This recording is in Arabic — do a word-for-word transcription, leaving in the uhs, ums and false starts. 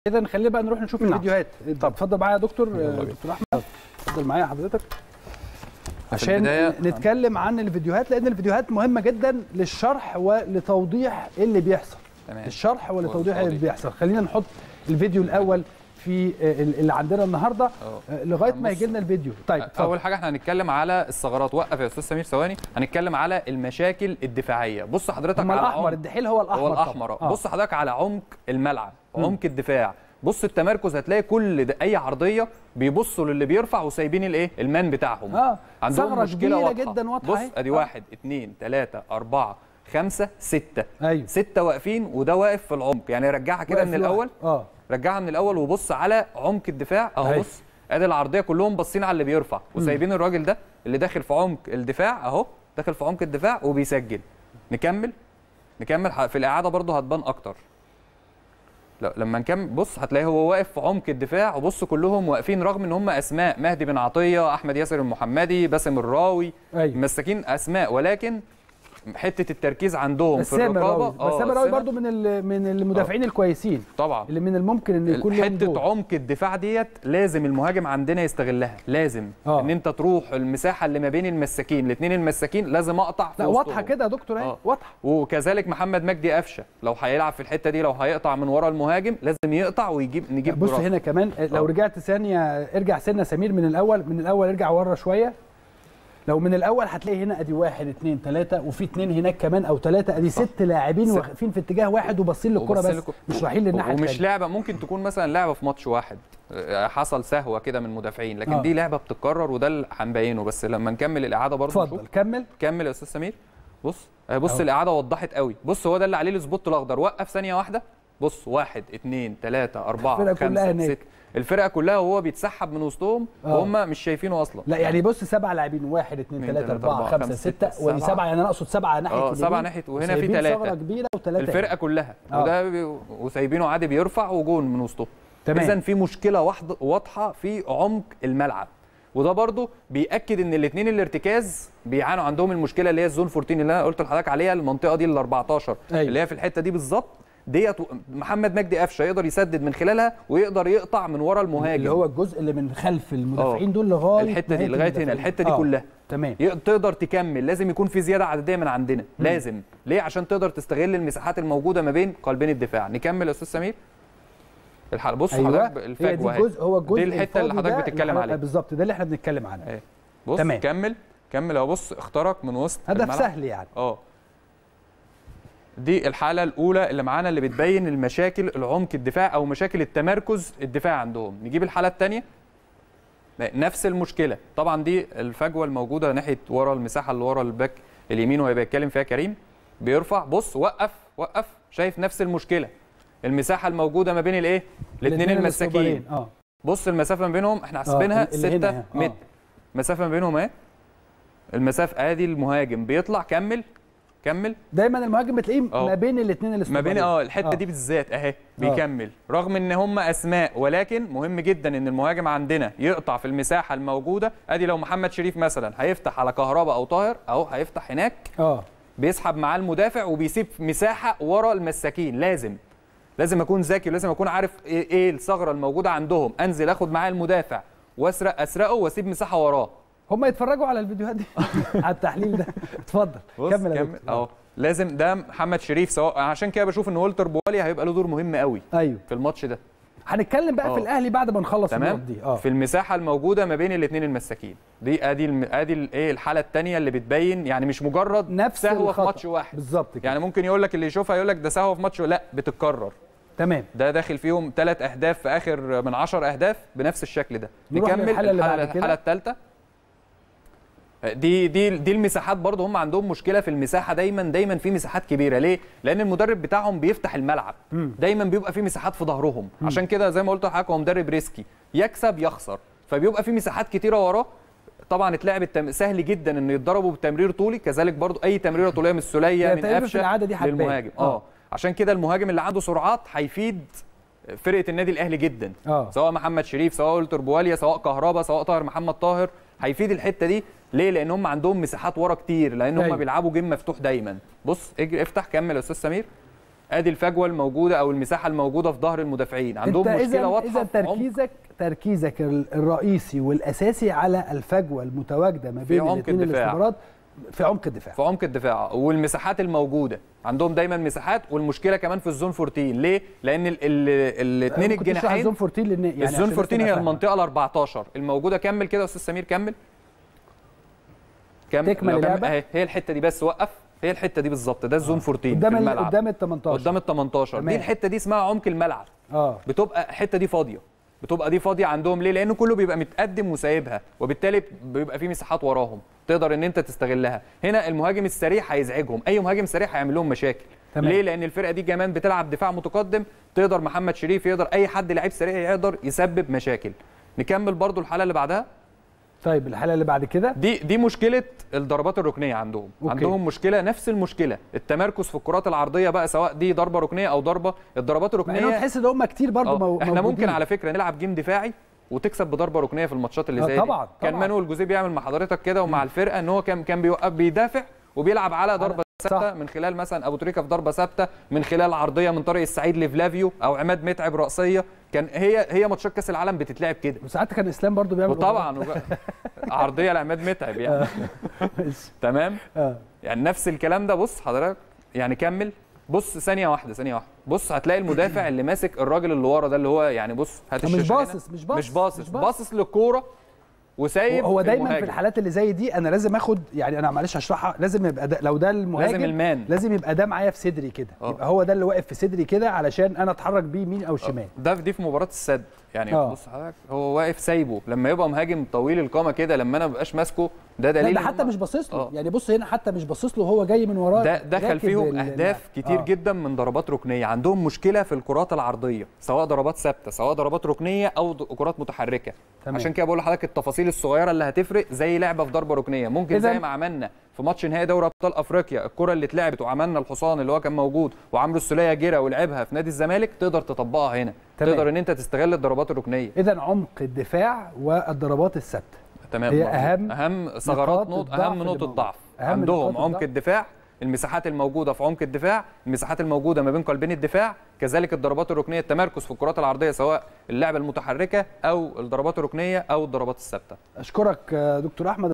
اذا خلينا بقى نروح نشوف نعم. الفيديوهات. طب اتفضل معايا يا دكتور دكتور احمد، اتفضل معايا حضرتك عشان نتكلم عن الفيديوهات، لان الفيديوهات مهمه جدا للشرح ولتوضيح ايه اللي بيحصل. تمام. الشرح ولتوضيح ايه اللي بيحصل. خلينا نحط الفيديو الاول في اللي عندنا النهارده لغايه ما يجي لنا الفيديو. طيب فضل. اول حاجه احنا هنتكلم على الثغرات. وقف يا استاذ سمير ثواني. هنتكلم على المشاكل الدفاعيه. بص حضرتك على الاحمر، الدحيل هو الاحمر، هو الاحمر. آه. بص حضرتك على عمق الملعب، عمق الدفاع. بص التمركز، هتلاقي كل اي عرضيه بيبصوا للي بيرفع وسايبين الايه المان بتاعهم. اه عندهم مشكله واضحه جدا واضحه. بص ادي آه. واحد اثنين ثلاثة أربعة خمسة ستة. ايوه ستة واقفين وده واقف في العمق. يعني رجعها كده من الاول. اه رجعها من الاول وبص على عمق الدفاع اهو. بص ادي العرضيه كلهم باصين على اللي بيرفع وسايبين الراجل ده اللي داخل في عمق الدفاع اهو، داخل في عمق الدفاع وبيسجل. نكمل نكمل في الاعاده برضو هتبان اكتر. لا لما نكمل بص هتلاقي هو واقف في عمق الدفاع، وبص كلهم واقفين رغم ان هم اسماء مهدي بن عطيه، احمد ياسر المحمدي، باسم الراوي. أيوة. مساكين اسماء، ولكن حته التركيز عندهم في الرقابه. بس الراوي برضو من من المدافعين الكويسين طبعا، اللي من الممكن ان يكون لهم حته عمق الدفاع ديت لازم المهاجم عندنا يستغلها. لازم أوه. ان انت تروح المساحه اللي ما بين المساكين، الاثنين المساكين لازم اقطع في لا واضحه كده يا دكتور اهي واضحه. وكذلك محمد مجدي قفشه لو هيلعب في الحته دي، لو هيقطع من ورا المهاجم لازم يقطع ويجيب نجيب. بص هنا كمان لو أوه. رجعت ثانيه ارجع سنه سمير من الاول، من الاول ارجع ورا شويه. لو من الاول هتلاقي هنا ادي واحد اثنين ثلاثه وفي اثنين هناك كمان او ثلاثه، ادي ست لاعبين واقفين في اتجاه واحد وباصين للكره بس مش رايحين للناحيه الثانيه. ومش لعبه، ممكن تكون مثلا لعبه في ماتش واحد حصل سهوه كده من المدافعين، لكن آه. دي لعبه بتتكرر وده اللي هنبينه. بس لما نكمل الاعاده برضه اتفضل كمل كمل يا استاذ سمير. بص بص أوه. الاعاده وضحت قوي. بص هو ده اللي عليه السبوت الاخضر. وقف ثانيه واحده. بص واحد اثنين ثلاثة أربعة خمسة ستة، الفرقة كلها وهو بيتسحب من وسطهم وهم مش شايفينه أصلا. لا يعني بص سبع لاعبين، واحد اثنين ثلاثة أربعة خمسة ستة ودي سبعة، يعني أنا أقصد سبعة ناحية اه سبعة ناحية وهنا في ثلاثة كبيرة وثلاثة الفرقة كلها أوه. وده بي... وسايبينه عادي بيرفع وجون من وسطهم. إذا في مشكلة واضحة في عمق الملعب، وده برضو بيأكد ان الاثنين الارتكاز بيعانوا، عندهم المشكلة اللي هي الزون أربعتاشر اللي أنا قلت لحضرتك عليها، المنطقة دي ال أربعتاشر أيوة. اللي هي في الحتة دي بالظبط ديت. محمد مجدي قفشه يقدر يسدد من خلالها ويقدر يقطع من ورا المهاجم، اللي هو الجزء اللي من خلف المدافعين دول لغايه الحته دي لغايه هنا الحته دي أوه. كلها تمام. تقدر تكمل. لازم يكون في زياده عدديه من عندنا. مم. لازم ليه؟ عشان تقدر تستغل المساحات الموجوده ما بين قلبين الدفاع. نكمل يا استاذ سمير الحلقه. بص أيوة. حضرتك الفجوه اهي هو الجزء دي الحته اللي حضرتك بتتكلم عليها بالظبط، ده اللي احنا بنتكلم عنه. ايه بص تمام. كمل كمل اهو. بص اخترق من وسط هدف سهل يعني. اه دي الحاله الاولى اللي معانا اللي بتبين المشاكل العمق الدفاع او مشاكل التمركز الدفاع عندهم. نجيب الحاله الثانيه نفس المشكله. طبعا دي الفجوه الموجوده ناحيه ورا المساحه اللي ورا الباك اليمين وهيبقى يتكلم فيها كريم. بيرفع بص وقف وقف شايف نفس المشكله، المساحه الموجوده ما بين الايه الاثنين المساكين. اه بص المسافه ما بينهم احنا حاسبينها ستة متر. مسافه ما بينهم اهي المسافه. ادي المهاجم بيطلع. كمل كمل. دايما المهاجم بتلاقيه ما بين الاثنين اللي ما بين اه الحته أوه. دي بالذات اهي بيكمل أوه. رغم ان هم اسماء، ولكن مهم جدا ان المهاجم عندنا يقطع في المساحه الموجوده. ادي لو محمد شريف مثلا هيفتح على كهربا او طاهر اهو، هيفتح هناك اه بيسحب معاه المدافع وبيسيب مساحه ورا المساكين. لازم لازم اكون ذكي، لازم اكون عارف ايه, إيه الثغره الموجوده عندهم، انزل اخد معاه المدافع واسرق اسرقه واسيب مساحه وراه. هم يتفرجوا على الفيديوهات دي على التحليل ده. اتفضل كمل كمل اهو. لازم ده محمد شريف سواء، عشان كده بشوف ان والتر بواليا هيبقى له دور مهم قوي ايوه في الماتش ده. هنتكلم بقى أوه. في الاهلي بعد ما نخلص النقط دي اه في المساحه الموجوده ما بين الاثنين المساكين دي. ادي الم... ادي الايه الحاله الثانيه اللي بتبين يعني مش مجرد نفس سهوه في ماتش واحد بالظبط كده. يعني ممكن يقول لك اللي يشوفها يقول لك ده سهوه في ماتش، لا بتتكرر. تمام. ده داخل فيهم ثلاث اهداف في اخر من عشر اهداف بنفس الشكل ده. نكمل الحاله الحاله الثالثه. دي دي دي المساحات برضه هم عندهم مشكله في المساحه. دايما دايما في مساحات كبيره. ليه؟ لان المدرب بتاعهم بيفتح الملعب. مم. دايما بيبقى في مساحات في ظهرهم. مم. عشان كده زي ما قلت لحضرتك هو مدرب ريسكي، يكسب يخسر، فبيبقى في مساحات كتيره وراه. طبعا اتلعب التم... سهل جدا انه يتضربوا بتمرير طولي. كذلك برضه اي تمريره طوليه من السوليه من قفشه للمهاجم. اه, آه. عشان كده المهاجم اللي عنده سرعات هيفيد فرقه النادي الاهلي جدا. آه. سواء محمد شريف سواء والتر بواليا سواء كهربا سواء طاهر محمد طاهر، هيفيد الحته دي. ليه؟ لان هم عندهم مساحات ورا كتير، لان هم بيلعبوا جيم مفتوح دايما. بص اجري افتح كمل يا استاذ سمير. ادي الفجوه الموجوده او المساحه الموجوده في ظهر المدافعين، عندهم مشكله واضحه. اذا تركيزك تركيزك الرئيسي والاساسي على الفجوه المتواجده ما بين الاثنين الاختبارات في عمق الدفاع في عمق الدفاع والمساحات الموجوده عندهم دايما مساحات، والمشكله كمان في الزون أربعتاشر. ليه؟ لان الاثنين الجناحين الزون أربعتاشر لان يعني الزون أربعتاشر هي المنطقه ال أربعتاشر الموجوده. كمل كده يا استاذ سمير، كمل كمل تكمل اللعبه اهي، هي الحته دي بس، وقف، هي الحته دي بالظبط، ده الزون أربعتاشر قدام في الملعب قدام ال تمنتاشر قدام ال تمنتاشر دي الحته دي اسمها عمق الملعب. اه بتبقى الحته دي فاضيه، بتبقى دي فاضيه عندهم. ليه؟ لانه كله بيبقى متقدم وسايبها، وبالتالي بيبقى في مساحات وراهم تقدر ان انت تستغلها. هنا المهاجم السريع هيزعجهم، اي مهاجم سريع هيعمل لهم مشاكل. تمام. ليه؟ لان الفرقه دي كمان بتلعب دفاع متقدم، تقدر محمد شريف، يقدر اي حد لعيب سريع يقدر يسبب مشاكل. نكمل برضو الحاله اللي بعدها. طيب الحاله اللي بعد كده دي دي مشكله الضربات الركنيه عندهم. أوكي. عندهم مشكله نفس المشكله، التمركز في الكرات العرضيه بقى، سواء دي ضربه ركنيه او ضربه الضربات الركنيه. تحس ان هم كتير برضو موجودين. احنا ممكن على فكره نلعب جيم دفاعي وتكسب بضربه ركنيه في الماتشات اللي زي دي. طبعا كان مانويل جوزيه بيعمل مع حضرتك كده ومع الفرقه، ان هو كان كان بيوقف بيدافع وبيلعب على ضربه ثابته من خلال مثلا ابو تريكه في ضربه ثابته، من خلال عرضيه من طارق السعيد لفلافيو او عماد متعب راسيه. كان هي هي ماتشات كاس العالم بتتلعب كده. وساعات كان اسلام برضو بيعمل وطبعا عرضيه لعماد متعب يعني. تمام. يعني نفس الكلام ده. بص حضرتك يعني كمل، بص ثانيه واحده ثانيه واحده، بص هتلاقي المدافع اللي ماسك الراجل اللي ورا ده، اللي هو يعني بص هات الشاشه، مش باصص مش باصص مش باصص باصص للكوره وسايب. هو دايما المهاجم. في الحالات اللي زي دي انا لازم اخد، يعني انا معلش هشرحها، لازم يبقى ده لو ده المهاجم لازم المان لازم يبقى ده معايا في صدري كده، يبقى هو ده اللي واقف في صدري كده علشان انا اتحرك بيه يمين او شمال. ده دي في مباراه السد يعني. أوه. بص حضرتك هو واقف سايبه، لما يبقى مهاجم طويل القامه كده لما انا ما ببقاش ماسكه، ده دليل. ده حتى مش باصص له. يعني بص هنا حتى مش باصص له، هو جاي من وراه. ده دخل فيهم اهداف كتير آه. جدا من ضربات ركنيه. عندهم مشكله في الكرات العرضيه، سواء ضربات ثابته سواء ضربات ركنيه او كرات متحركه. تمام. عشان كده بقول لحضرتك التفاصيل الصغيره اللي هتفرق، زي لعبه في ضربه ركنيه ممكن زي ما عملنا في ماتش نهائي دوري ابطال افريقيا، الكره اللي اتلعبت وعملنا الحصان اللي هو كان موجود وعمرو السوليه جرى ولعبها في نادي الزمالك، تقدر تطبقها هنا. تمام. تقدر ان انت تستغل الضربات الركنيه. اذا عمق الدفاع والضربات الثابته تمام هي اهم اهم ثغرات نقط اهم نقطه ضعف عندهم. عمق الدفاع، المساحات الموجوده في عمق الدفاع، المساحات الموجوده ما بين قلبين الدفاع، كذلك الضربات الركنيه، التمركز في الكرات العرضيه سواء اللعبه المتحركه او الضربات الركنيه او الضربات الثابته. اشكرك دكتور احمد.